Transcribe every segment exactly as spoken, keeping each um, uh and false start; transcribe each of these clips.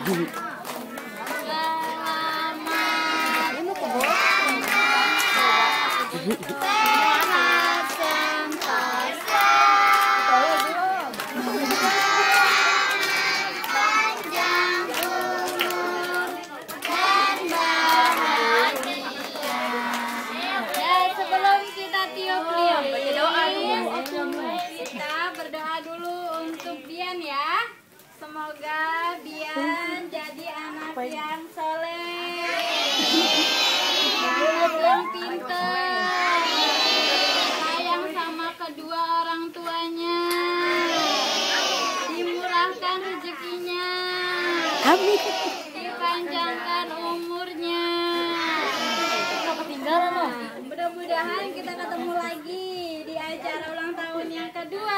Semoga Bian jadi anak yang soleh, anak yang pintar, sayang sama kedua orang tuanya, dimurahkan rezekinya, dipanjangkan umurnya. Mudah-mudahan kita ketemu lagi di acara ulang tahun yang kedua.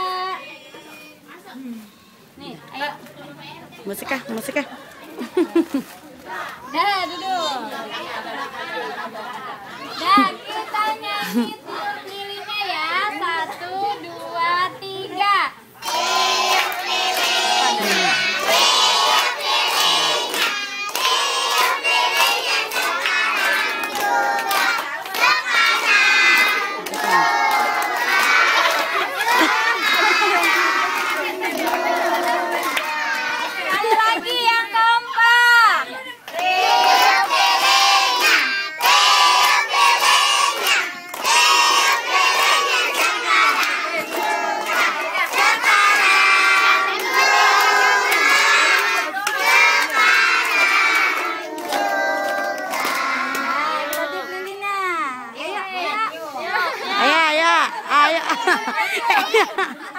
Nih, ayo. Musik kah? Musik kah? Dah, duduk. Dah, kita nyanyi tiup lilinnya ya. Satu, dua, tiga. Tiup lilin. Ayo, ayo, ayo.